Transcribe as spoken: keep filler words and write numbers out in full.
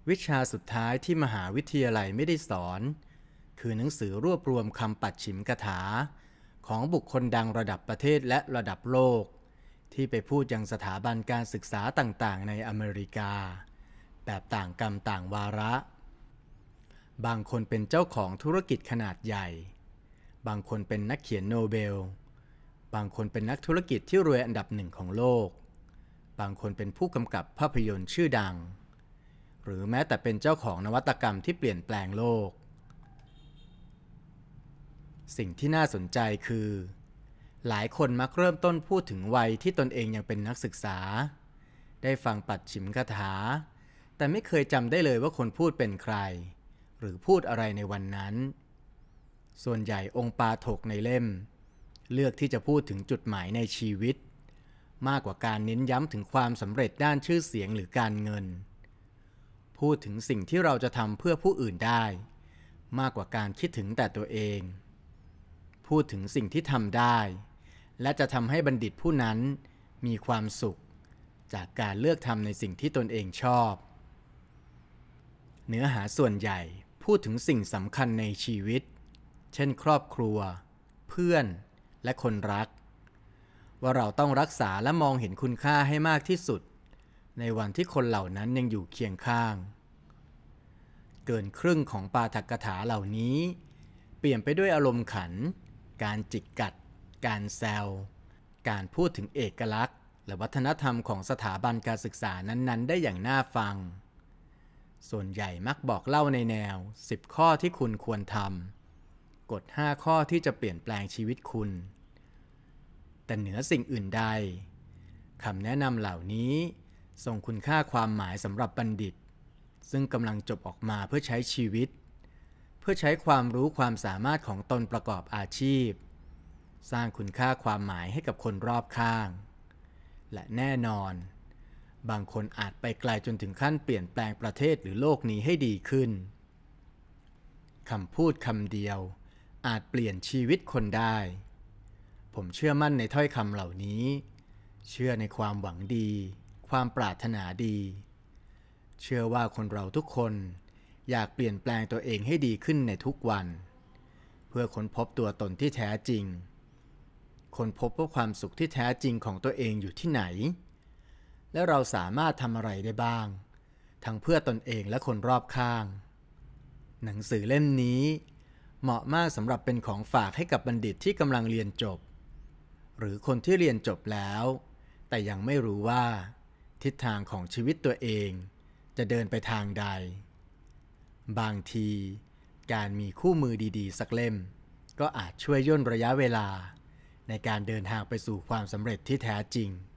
วิชาสุดท้ายที่มหาวิทยาลัยไม่ได้สอนคือหนังสือรวบรวมคำปัดฉิมกถาของบุคคลดังระดับประเทศและระดับโลกที่ไปพูดยังสถาบันการศึกษาต่างๆในอเมริกาแบบต่างกรรมต่างวาระบางคนเป็นเจ้าของธุรกิจขนาดใหญ่บางคนเป็นนักเขียนโนเบลบางคนเป็นนักธุรกิจที่รวยอันดับหนึ่งของโลกบางคนเป็นผู้กำกับภาพยนตร์ชื่อดังหรือแม้แต่เป็นเจ้าของนวัตกรรมที่เปลี่ยนแปลงโลกสิ่งที่น่าสนใจคือหลายคนมักเริ่มต้นพูดถึงวัยที่ตนเองยังเป็นนักศึกษาได้ฟังปัดฉิมคาถาแต่ไม่เคยจำได้เลยว่าคนพูดเป็นใครหรือพูดอะไรในวันนั้นส่วนใหญ่องค์ปาถกในเล่มเลือกที่จะพูดถึงจุดหมายในชีวิตมากกว่าการเน้นย้ำถึงความสำเร็จด้านชื่อเสียงหรือการเงินพูดถึงสิ่งที่เราจะทำเพื่อผู้อื่นได้มากกว่าการคิดถึงแต่ตัวเองพูดถึงสิ่งที่ทำได้และจะทำให้บัณฑิตผู้นั้นมีความสุขจากการเลือกทำในสิ่งที่ตนเองชอบเนื้อหาส่วนใหญ่พูดถึงสิ่งสำคัญในชีวิตเช่นครอบครัวเพื่อนและคนรักว่าเราต้องรักษาและมองเห็นคุณค่าให้มากที่สุดในวันที่คนเหล่านั้นยังอยู่เคียงข้างเกินครึ่งของปาฐกถาเหล่านี้เปลี่ยนไปด้วยอารมณ์ขันการจิกกัดการแซวการพูดถึงเอกลักษณ์และวัฒนธรรมของสถาบันการศึกษานั้นๆได้อย่างน่าฟังส่วนใหญ่มักบอกเล่าในแนวสิบข้อที่คุณควรทำกฎห้าข้อที่จะเปลี่ยนแปลงชีวิตคุณแต่เหนือสิ่งอื่นใดคำแนะนำเหล่านี้ทรงคุณค่าความหมายสำหรับบัณฑิตซึ่งกำลังจบออกมาเพื่อใช้ชีวิตเพื่อใช้ความรู้ความสามารถของตนประกอบอาชีพสร้างคุณค่าความหมายให้กับคนรอบข้างและแน่นอนบางคนอาจไปไกลจนถึงขั้นเปลี่ยนแปลงประเทศหรือโลกนี้ให้ดีขึ้นคำพูดคำเดียวอาจเปลี่ยนชีวิตคนได้ผมเชื่อมั่นในถ้อยคำเหล่านี้เชื่อในความหวังดีความปรารถนาดีเชื่อว่าคนเราทุกคนอยากเปลี่ยนแปลงตัวเองให้ดีขึ้นในทุกวันเพื่อค้นพบตัวตนที่แท้จริงค้นพบว่าความสุขที่แท้จริงของตัวเองอยู่ที่ไหนและเราสามารถทำอะไรได้บ้างทั้งเพื่อตนเองและคนรอบข้างหนังสือเล่มนี้เหมาะมากสำหรับเป็นของฝากให้กับบัณฑิตที่กำลังเรียนจบหรือคนที่เรียนจบแล้วแต่ยังไม่รู้ว่าทิศทางของชีวิตตัวเองจะเดินไปทางใดบางทีการมีคู่มือดีๆสักเล่มก็อาจช่วยย่นระยะเวลาในการเดินทางไปสู่ความสำเร็จที่แท้จริง